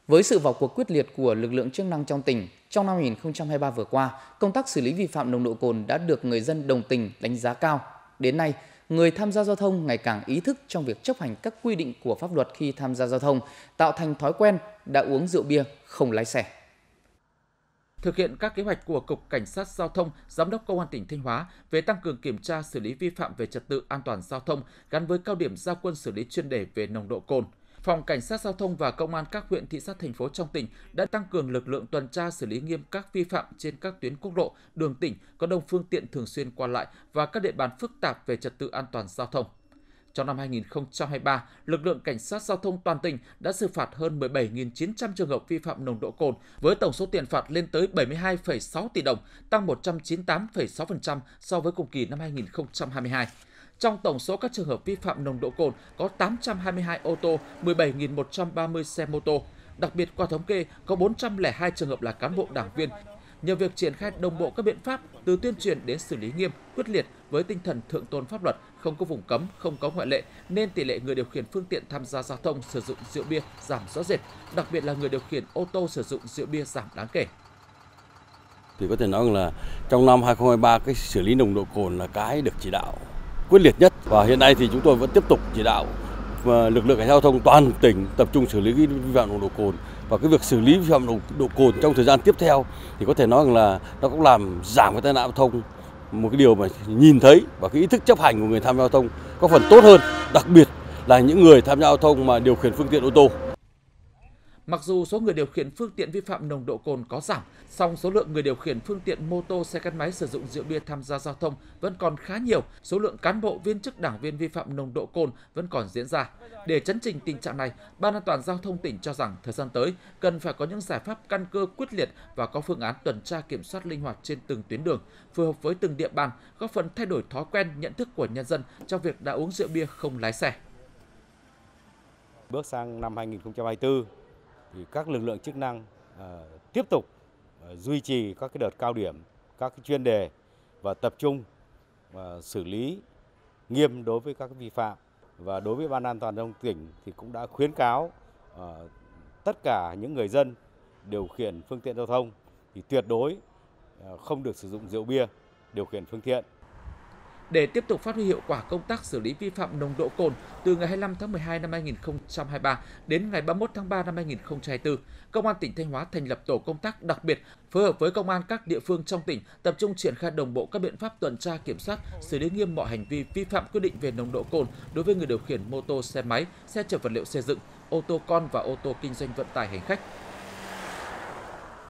Với sự vào cuộc quyết liệt của lực lượng chức năng trong tỉnh, trong năm 2023 vừa qua, công tác xử lý vi phạm nồng độ cồn đã được người dân đồng tình, đánh giá cao. Đến nay, người tham gia giao thông ngày càng ý thức trong việc chấp hành các quy định của pháp luật khi tham gia giao thông, tạo thành thói quen đã uống rượu bia không lái xe. Thực hiện các kế hoạch của Cục Cảnh sát Giao thông, Giám đốc Công an tỉnh Thanh Hóa về tăng cường kiểm tra xử lý vi phạm về trật tự an toàn giao thông gắn với cao điểm ra quân xử lý chuyên đề về nồng độ cồn. Phòng Cảnh sát Giao thông và Công an các huyện, thị xã, thành phố trong tỉnh đã tăng cường lực lượng tuần tra xử lý nghiêm các vi phạm trên các tuyến quốc lộ, đường tỉnh có đông phương tiện thường xuyên qua lại và các địa bàn phức tạp về trật tự an toàn giao thông. Trong năm 2023, lực lượng Cảnh sát Giao thông toàn tỉnh đã xử phạt hơn 17.900 trường hợp vi phạm nồng độ cồn với tổng số tiền phạt lên tới 72,6 tỷ đồng, tăng 198,6% so với cùng kỳ năm 2022. Trong tổng số các trường hợp vi phạm nồng độ cồn có 822 ô tô, 17.130 xe mô tô. Đặc biệt qua thống kê có 402 trường hợp là cán bộ đảng viên. Nhờ việc triển khai đồng bộ các biện pháp từ tuyên truyền đến xử lý nghiêm, quyết liệt với tinh thần thượng tôn pháp luật, không có vùng cấm, không có ngoại lệ, nên tỷ lệ người điều khiển phương tiện tham gia giao thông sử dụng rượu bia giảm rõ rệt, đặc biệt là người điều khiển ô tô sử dụng rượu bia giảm đáng kể. Thì có thể nói là trong năm 2023 cái xử lý nồng độ cồn là cái được chỉ đạo quyết liệt nhất, và hiện nay thì chúng tôi vẫn tiếp tục chỉ đạo lực lượng cảnh sát giao thông toàn tỉnh tập trung xử lý vi phạm nồng độ cồn, và cái việc xử lý vi phạm nồng độ cồn trong thời gian tiếp theo thì có thể nói là nó cũng làm giảm cái tai nạn giao thông, một cái điều mà nhìn thấy, và cái ý thức chấp hành của người tham gia giao thông có phần tốt hơn, đặc biệt là những người tham gia giao thông mà điều khiển phương tiện ô tô. Mặc dù số người điều khiển phương tiện vi phạm nồng độ cồn có giảm, song số lượng người điều khiển phương tiện mô tô, xe gắn máy sử dụng rượu bia tham gia giao thông vẫn còn khá nhiều, số lượng cán bộ, viên chức, đảng viên vi phạm nồng độ cồn vẫn còn diễn ra. Để chấn chỉnh tình trạng này, Ban An toàn giao thông tỉnh cho rằng thời gian tới cần phải có những giải pháp căn cơ quyết liệt và có phương án tuần tra kiểm soát linh hoạt trên từng tuyến đường, phù hợp với từng địa bàn, góp phần thay đổi thói quen nhận thức của nhân dân trong việc đã uống rượu bia không lái xe. Bước sang năm 2024 thì các lực lượng chức năng tiếp tục duy trì các cái đợt cao điểm, các cái chuyên đề và tập trung xử lý nghiêm đối với các vi phạm. Và đối với Ban An toàn giao thông tỉnh thì cũng đã khuyến cáo tất cả những người dân điều khiển phương tiện giao thông thì tuyệt đối không được sử dụng rượu bia điều khiển phương tiện. Để tiếp tục phát huy hiệu quả công tác xử lý vi phạm nồng độ cồn, từ ngày 25 tháng 12 năm 2023 đến ngày 31 tháng 3 năm 2024, Công an tỉnh Thanh Hóa thành lập tổ công tác đặc biệt phối hợp với công an các địa phương trong tỉnh tập trung triển khai đồng bộ các biện pháp tuần tra kiểm soát, xử lý nghiêm mọi hành vi vi phạm quy định về nồng độ cồn đối với người điều khiển mô tô, xe máy, xe chở vật liệu xây dựng, ô tô con và ô tô kinh doanh vận tải hành khách.